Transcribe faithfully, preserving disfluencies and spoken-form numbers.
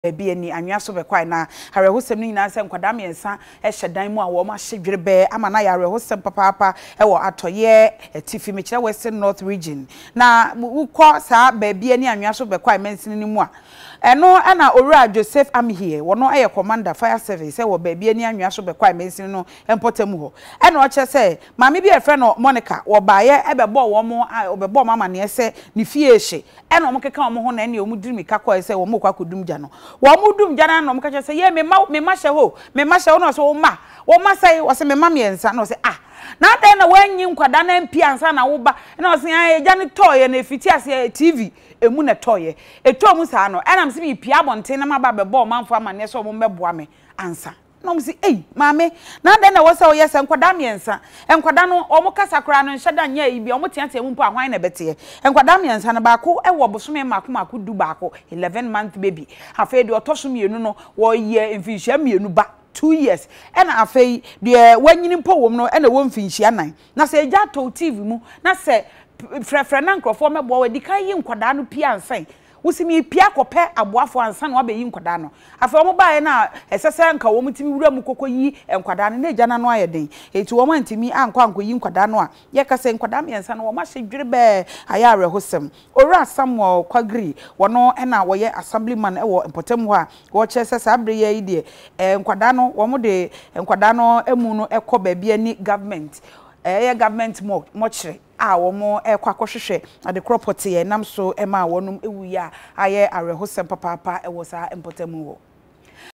Bibiani anwa so be kwai na harehosem ni nyina se nkwada miensa e hyedan mu a wo ma hyedwere be ama na yarehosem papa e wo atoye etifi me kire Western North region na ukọ sa Bibiani anwa so be kwai mensin ni mu a eno na Owura Joseph Amhie wono eye commander fire service e wo Bibiani anwa so be kwai mensin no empotem ho eno o che se maame bi e fre no Monica wo baaye e be bo wo mo obebo mama ne se ni fie hye eno o mo keka o mo ho na ene o mu diri mika kwa se wo mo kwa kodum gya no wo mudum jana no mka se ye me ma me ma hye ho me ma hye ho no so wo ma wo ma sai wo se me ma miensa no se ah na den na wanyi nkwada na mpi ansa na wo ba na wo se ya gya ne toye na fiti ase T V emu na toye eto mu sa no enam se mi pia bonten na ma ba be bo manfo amane so mo meboa me ansa no msi eh maame na den na wo se wo yesa nkwada miensa nkwada no o mo kasa kra no nheda nya ibi o mo tiatia mu mpo ahwan na bete nkwada miensa na ba ko e wo bosome mako mako du ba ko eleven month baby afa de otoso mienu no wo ye mfinhia mienu ba two years ena afei de wanyini mpo wom no ena wo mfinhia nan na se eja to T V mu na se frefre na nkrofo mebo we dikan yi nkwada no pia ansan wusimi pia kope aboafo ansan wa be yi nkwada no afa omo baaye na esese nka wo mutimi wura mu kokoyi nkwada no na ejana no ayeden eti wo mantimi anko anko yi nkwada no a ye kase nkwada miensa no wo ma hyedwere be aya arehosem Owura Samuel Kwagri wono na wo ye assemblyman e wo Mpotem ho a wo chese sabre ye yi de nkwada no wo mo de nkwada no emu no ekọ Bibiani government eh government mo mo chire a wo mo ekwa kohwehwe ade property e nam so e ma wonum ewu ya aye arehosem papa e wo sa Mpotem ho.